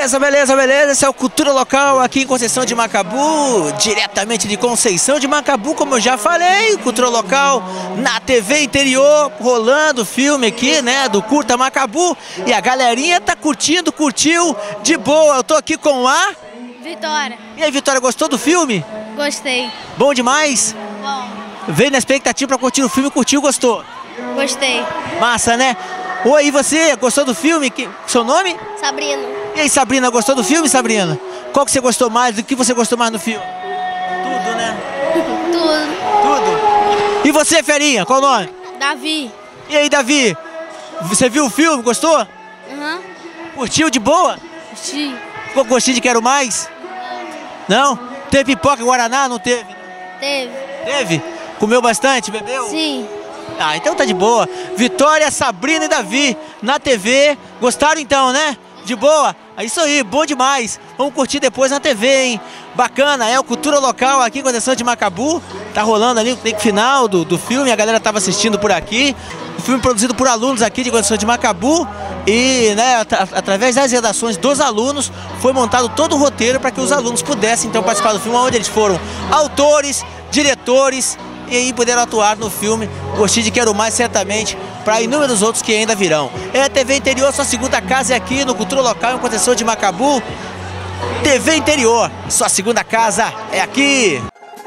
Beleza, beleza, beleza. Esse é o Cultura Local aqui em Conceição de Macabu, diretamente de Conceição de Macabu, como eu já falei. Cultura Local na TV interior, rolando o filme aqui, né, do Curta Macabu. E a galerinha tá curtindo, curtiu de boa. Eu tô aqui com a Vitória. E aí, Vitória, gostou do filme? Gostei. Bom demais? Bom. Veio na expectativa pra curtir o filme, curtiu, gostou? Gostei. Massa, né? Oi, e você, gostou do filme? Seu nome? Sabrina. E aí, Sabrina, gostou do filme, Sabrina? Qual que você gostou mais? Do que você gostou mais no filme? Tudo, né? Tudo. Tudo? E você, Ferinha, qual o nome? Davi. E aí, Davi? Você viu o filme, gostou? Aham. Curtiu de boa? Curti. Ficou com gostinho de quero mais? Não? Teve pipoca Guaraná? Não teve? Teve. Teve? Comeu bastante? Bebeu? Sim. Ah, então tá de boa. Vitória, Sabrina e Davi na TV. Gostaram então, né? De boa? É isso aí, bom demais. Vamos curtir depois na TV, hein? Bacana, é o Cultura Local aqui em Conceição de Macabu. Tá rolando ali o take final do filme, a galera tava assistindo por aqui. O filme produzido por alunos aqui de Conceição de Macabu. E, né, através das redações dos alunos, foi montado todo o roteiro para que os alunos pudessem então participar do filme, onde eles foram autores, diretores, e aí puderam atuar no filme. Gostei de Quero Mais, certamente, para inúmeros outros que ainda virão. É a TV Interior, sua segunda casa é aqui no Cultura Local em Conceição de Macabu. TV Interior, sua segunda casa é aqui.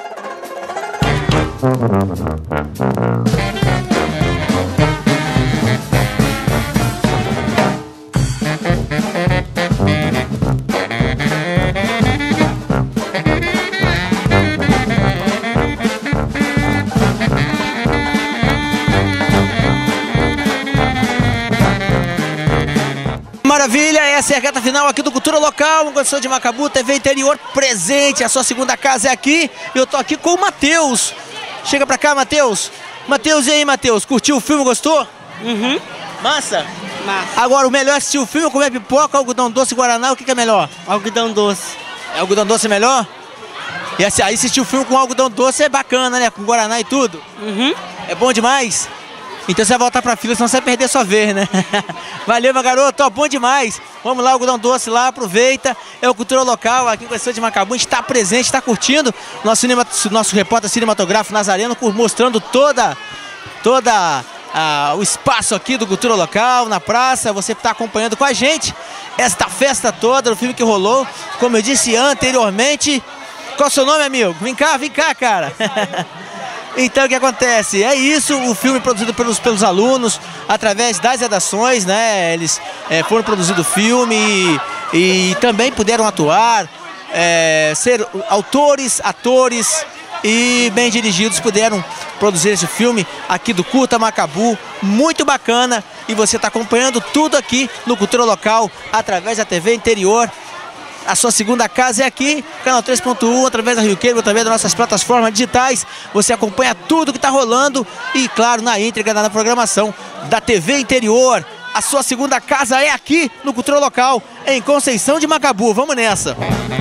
Maravilha, essa é a reta final aqui do Cultura Local, em Conceição de Macabu, TV Interior presente, a sua segunda casa é aqui. Eu tô aqui com o Matheus. Chega pra cá, Matheus. Matheus, e aí, Matheus? Curtiu o filme, gostou? Uhum. Massa? Massa. Agora, o melhor é assistir o filme ou comer pipoca, algodão doce, Guaraná, o que é melhor? Algodão doce. É algodão doce melhor? E assim, aí assistir o filme com algodão doce é bacana, né? Com Guaraná e tudo. Uhum. É bom demais? Então você vai voltar pra fila, senão você vai perder sua vez, né? Valeu, meu garoto, ó, bom demais. Vamos lá, algodão doce lá, aproveita. É o Cultura Local aqui em Conceição de Macabu. A gente está presente, está curtindo. Nosso repórter cinematográfico Nazareno mostrando o espaço aqui do Cultura Local, na praça. Você está acompanhando com a gente esta festa toda, o filme que rolou. Como eu disse anteriormente. Qual é o seu nome, amigo? Vem cá, cara. Então o que acontece? É isso, o filme produzido pelos alunos, através das redações, né? Eles foram produzindo o filme e também puderam atuar, ser autores, atores e bem dirigidos, puderam produzir esse filme aqui do Curta Macabu, muito bacana. E você está acompanhando tudo aqui no Cultura Local, através da TV Interior. A sua segunda casa é aqui, canal 3.1, através da Rio Cable, através das nossas plataformas digitais. Você acompanha tudo que está rolando e, claro, na íntegra, na programação da TV Interior. A sua segunda casa é aqui no Cultura Local, em Conceição de Macabu. Vamos nessa!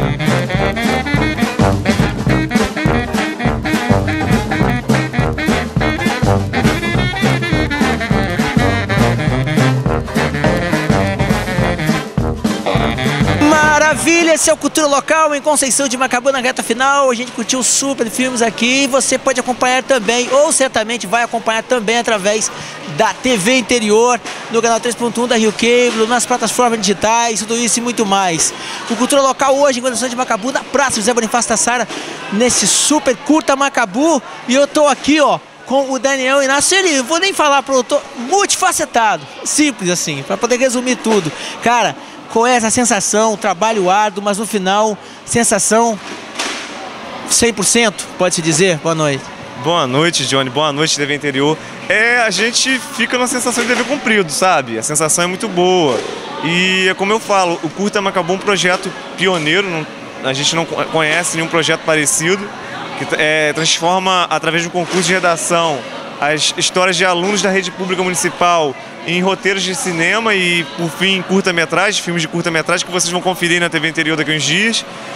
Maravilha, esse é o Cultura Local em Conceição de Macabu na reta final. A gente curtiu super filmes aqui e você pode acompanhar também, ou certamente vai acompanhar também através da TV Interior, no canal 3.1 da Rio Cable, nas plataformas digitais, tudo isso e muito mais. O Cultura Local hoje em Conceição de Macabu, na Praça José Bonifácio Tassara, nesse super Curta Macabu. E eu tô aqui, ó, com o Daniel Inácio. Ele, vou nem falar pro outro, multifacetado, simples assim, para poder resumir tudo. Cara, qual é essa sensação? Trabalho árduo, mas no final, sensação 100%, pode-se dizer? Boa noite. Boa noite, Johnny. Boa noite, TV Interior. A gente fica numa sensação de dever cumprido, sabe? A sensação é muito boa. E é como eu falo, o Curta Macabu é um projeto pioneiro, a gente não conhece nenhum projeto parecido, que transforma, através de um concurso de redação, as histórias de alunos da rede pública municipal em roteiros de cinema e, por fim, curta-metragem, filmes de curta-metragem que vocês vão conferir na TV Interior daqui a uns dias.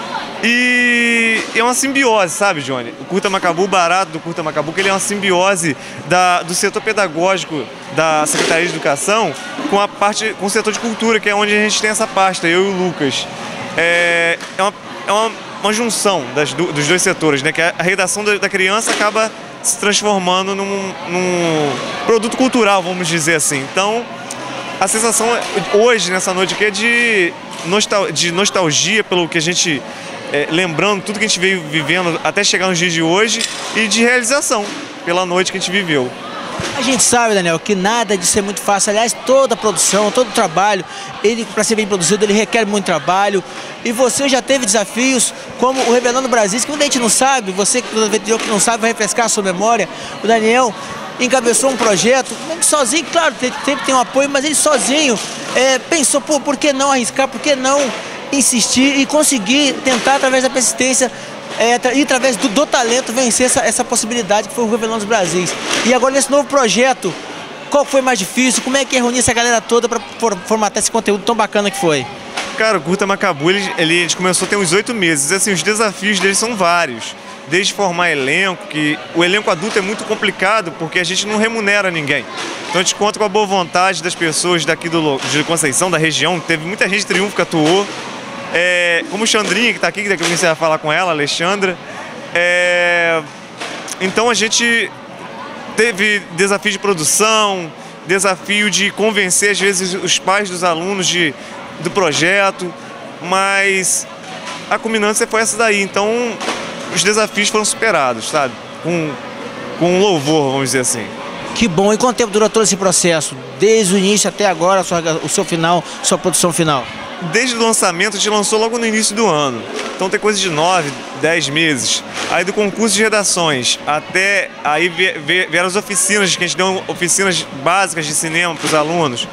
E é uma simbiose, sabe, Johnny? O Curta Macabu, o barato do Curta Macabu, que ele é uma simbiose do setor pedagógico da Secretaria de Educação com o setor de cultura, que é onde a gente tem essa pasta, eu e o Lucas. É uma junção dos dois setores, né? Que a redação da criança acaba se transformando num produto cultural, vamos dizer assim. Então, a sensação hoje, nessa noite aqui, é de nostalgia pelo que a gente... lembrando tudo que a gente veio vivendo até chegar nos dias de hoje e de realização pela noite que a gente viveu. A gente sabe, Daniel, que nada de ser muito fácil. Aliás, toda a produção, todo o trabalho, para ser bem produzido, ele requer muito trabalho. E você já teve desafios como o Revelando Brasil, que muita gente não sabe, você que não sabe vai refrescar a sua memória. O Daniel encabeçou um projeto, sozinho, claro, sempre tem um apoio, mas ele sozinho pensou, pô, por que não arriscar, por que não insistir e conseguir tentar, através da persistência e através do talento, vencer essa possibilidade que foi o Revelando Brasil. E agora nesse novo projeto, qual foi mais difícil? Como é que é reunir essa galera toda para formatar esse conteúdo tão bacana que foi? Cara, o Curta Macabu, ele começou tem uns 8 meses. Assim, os desafios dele são vários. Desde formar elenco, que o elenco adulto é muito complicado porque a gente não remunera ninguém. Então a gente conta com a boa vontade das pessoas daqui de Conceição, da região. Teve muita gente de Triunfo que atuou. Como o Xandrinha, que está aqui, que daqui a pouco você vai falar com ela, a Alexandra. Então a gente teve desafio de produção, desafio de convencer, às vezes, os pais dos alunos do projeto, mas a culminância foi essa daí. Então os desafios foram superados, sabe? Com louvor, vamos dizer assim. Que bom. E quanto tempo durou todo esse processo? Desde o início até agora, o seu final, sua produção final? Desde o lançamento, a gente lançou logo no início do ano. Então tem coisa de 9, 10 meses. Aí do concurso de redações até aí vieram as oficinas, que a gente deu oficinas básicas de cinema para os alunos,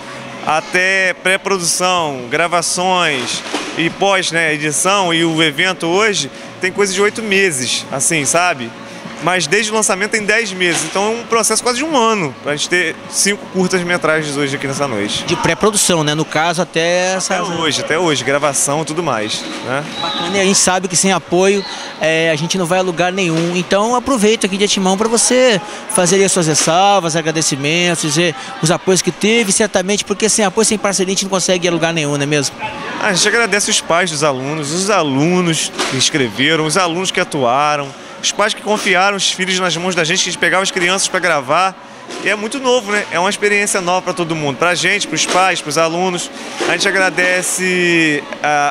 até pré-produção, gravações e pós, né, edição, e o evento hoje tem coisa de 8 meses, assim, sabe? Mas desde o lançamento tem 10 meses, então é um processo quase de um ano para a gente ter 5 curtas-metragens hoje aqui nessa noite. De pré-produção, né? No caso, até hoje, gravação e tudo mais, né? Bacana, e a gente sabe que sem apoio a gente não vai a lugar nenhum. Então aproveito aqui de antemão para você fazer as suas ressalvas, agradecimentos, dizer os apoios que teve, certamente, porque sem apoio, sem parceria, a gente não consegue ir a lugar nenhum, não é mesmo? A gente agradece os pais dos alunos, os alunos que escreveram, os alunos que atuaram, os pais que confiaram os filhos nas mãos da gente, que a gente pegava as crianças para gravar. E é muito novo, né? É uma experiência nova para todo mundo, para a gente, para os pais, para os alunos. A gente agradece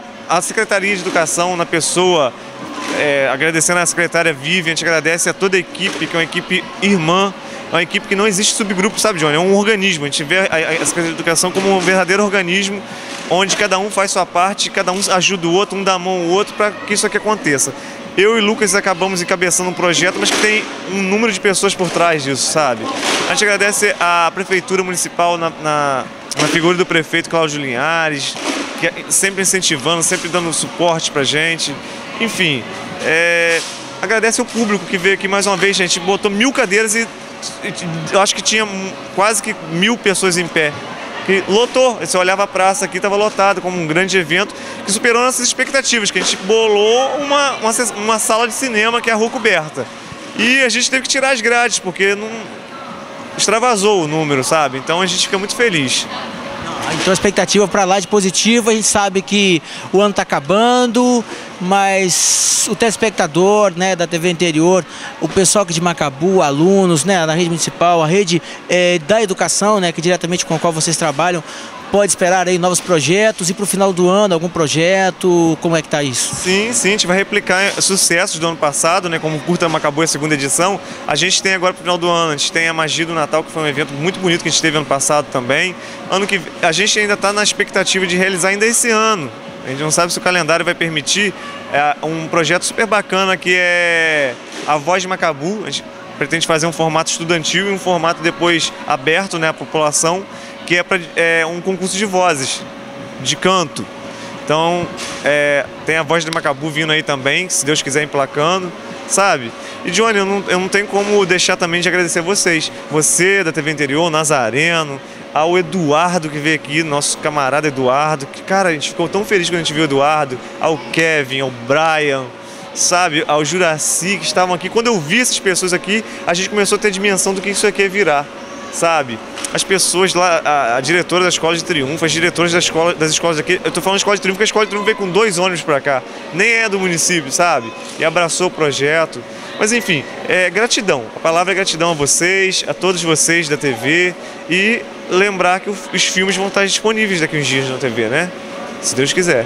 a Secretaria de Educação na pessoa, agradecendo a secretária Vivian, a gente agradece a toda a equipe, que é uma equipe irmã, é uma equipe que não existe subgrupo, sabe, Johnny? É um organismo. A gente vê a Secretaria de Educação como um verdadeiro organismo, onde cada um faz sua parte, cada um ajuda o outro, um dá a mão ao outro para que isso aqui aconteça. Eu e o Lucas acabamos encabeçando um projeto, mas que tem um número de pessoas por trás disso, sabe? A gente agradece a Prefeitura Municipal na figura do prefeito Cláudio Linhares, que sempre incentivando, sempre dando suporte pra gente. Enfim, agradece ao público que veio aqui mais uma vez, gente. Botou 1000 cadeiras e eu acho que tinha quase que 1000 pessoas em pé. Que lotou, você olhava a praça aqui, estava lotado, como um grande evento que superou nossas expectativas, que a gente bolou uma sala de cinema, que é a Rua Coberta. E a gente teve que tirar as grades, porque não extravasou o número, sabe? Então a gente fica muito feliz. Então a expectativa para lá de positiva, a gente sabe que o ano está acabando, mas o telespectador, né, da TV Interior, o pessoal aqui de Macabu, alunos, né, da rede municipal, a rede da educação, né, que diretamente com a qual vocês trabalham, pode esperar aí novos projetos e para o final do ano algum projeto, como é que tá isso? Sim, a gente vai replicar sucessos do ano passado, né, como o Curta Macabu, a segunda edição. A gente tem agora para o final do ano, a gente tem a Magia do Natal, que foi um evento muito bonito que a gente teve ano passado também. Ano que a gente ainda está na expectativa de realizar ainda esse ano. A gente não sabe se o calendário vai permitir um projeto super bacana que é a Voz de Macabu. A gente pretende fazer um formato estudantil e um formato depois aberto, né, à população, que é um concurso de vozes, de canto. Então, tem a Voz de Macabu vindo aí também, se Deus quiser, emplacando, sabe? E, Johnny, eu não tenho como deixar também de agradecer vocês. Você, da TV Interior, Nazareno, ao Eduardo que veio aqui, nosso camarada Eduardo, que, cara, a gente ficou tão feliz quando a gente viu o Eduardo, ao Kevin, ao Brian, sabe, ao Juraci, que estavam aqui. Quando eu vi essas pessoas aqui, a gente começou a ter dimensão do que isso aqui ia virar, sabe? As pessoas lá, a diretora da Escola de Triunfo, as diretoras das escolas aqui, eu tô falando Escola de Triunfo, porque a Escola de Triunfo veio com 2 ônibus pra cá, nem é do município, sabe? E abraçou o projeto. Mas enfim, gratidão, a palavra é gratidão a vocês, a todos vocês da TV, e lembrar que os filmes vão estar disponíveis daqui uns dias na TV, né? Se Deus quiser.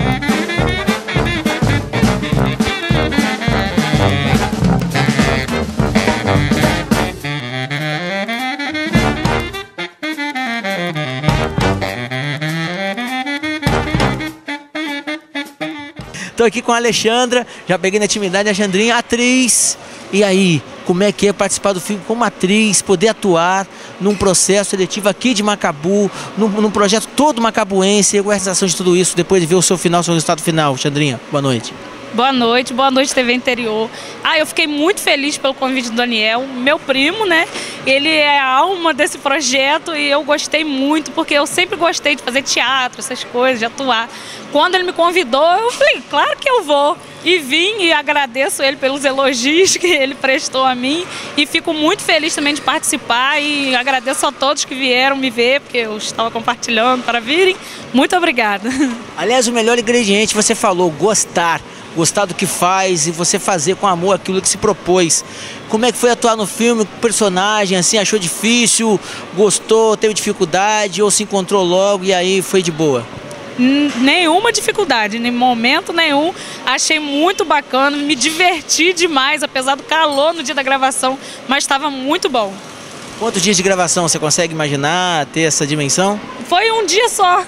Estou aqui com a Alexandra, já peguei na intimidade, a Alexandrinha, atriz. E aí, como é que é participar do filme como atriz, poder atuar num processo seletivo aqui de Macabu, num projeto todo macabuense, e a realização de tudo isso, depois de ver o seu resultado final. Alexandrinha, boa noite. Boa noite TV Interior. Eu fiquei muito feliz pelo convite do Daniel, meu primo, né? Ele é a alma desse projeto e eu gostei muito, porque eu sempre gostei de fazer teatro, essas coisas, de atuar. Quando ele me convidou, eu falei, claro que eu vou. E vim e agradeço ele pelos elogios que ele prestou a mim e fico muito feliz também de participar e agradeço a todos que vieram me ver, porque eu estava compartilhando para virem. Muito obrigada. Aliás, o melhor ingrediente, você falou, gostar do que faz e você fazer com amor aquilo que se propôs. Como é que foi atuar no filme, personagem, assim, achou difícil, gostou, teve dificuldade ou se encontrou logo e aí foi de boa? Nenhuma dificuldade, em momento nenhum. Achei muito bacana, me diverti demais, apesar do calor no dia da gravação, mas estava muito bom. Quantos dias de gravação você consegue imaginar, ter essa dimensão? Foi um dia só.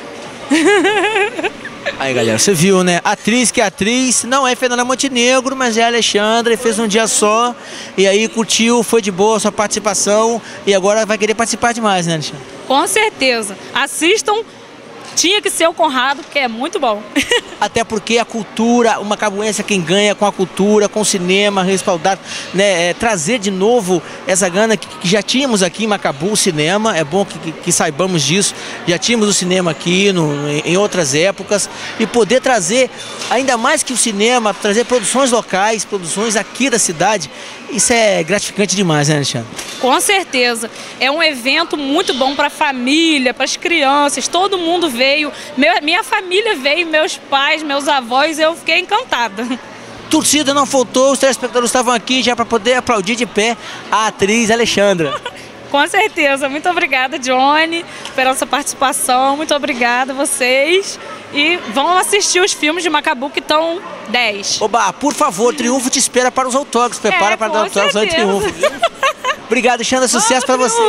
Aí, galera, você viu, né? Atriz que é atriz, não é Fernanda Montenegro, mas é a Alexandra e fez um dia só. E aí curtiu, foi de boa a sua participação e agora vai querer participar demais, né, Alexandra? Com certeza. Assistam. Tinha que ser o Conrado, porque é muito bom. Até porque a cultura, o macabuense é quem ganha com a cultura, com o cinema, respaldar, né, trazer de novo essa gana que já tínhamos aqui em Macabu, o cinema, é bom que saibamos disso, já tínhamos o cinema aqui em outras épocas, e poder trazer, ainda mais que o cinema, trazer produções locais, produções aqui da cidade, isso é gratificante demais, né, Alexandre? Com certeza. É um evento muito bom para a família, para as crianças, todo mundo veio, minha família veio, meus pais, meus avós, eu fiquei encantada. Torcida não faltou, os telespectadores estavam aqui já para poder aplaudir de pé a atriz Alexandra. Com certeza. Muito obrigada, Johnny, pela essa participação. Muito obrigada a vocês. E vão assistir os filmes de Macabu que estão 10. Oba, por favor, Triunfo te espera para os autógrafos. Prepara para dar autógrafos ao Triunfo. Obrigado, Xandra. Sucesso para você.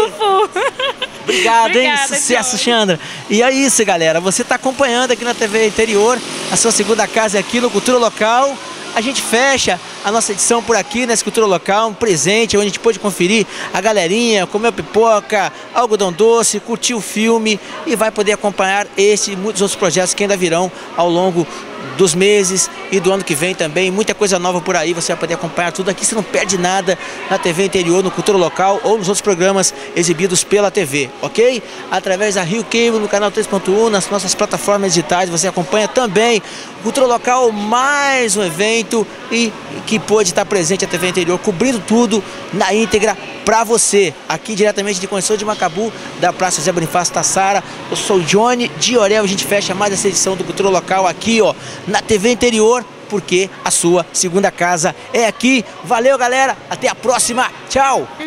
Obrigado, Obrigada, hein? Sucesso, Johnny. Xandra. E é isso, galera. Você está acompanhando aqui na TV Interior, a sua segunda casa aqui no Cultura Local. A gente fecha a nossa edição por aqui nessa Cultura Local, um presente onde a gente pôde conferir a galerinha, comer pipoca, algodão doce, curtir o filme e vai poder acompanhar esse e muitos outros projetos que ainda virão ao longo dos meses e do ano que vem também. Muita coisa nova por aí, você vai poder acompanhar tudo aqui, você não perde nada na TV Interior, no Cultura Local ou nos outros programas exibidos pela TV, ok? Através da Rio Cable, no canal 3.1, nas nossas plataformas digitais, você acompanha também Cultura Local, mais um evento e que pôde estar presente a TV Interior, cobrindo tudo na íntegra para você, aqui diretamente de Conceição de Macabu, da Praça José Bonifácio Tassara. Eu sou o Johnny de Orel, a gente fecha mais essa edição do Cultura Local aqui, ó, na TV Interior, porque a sua segunda casa é aqui. Valeu, galera, até a próxima, tchau!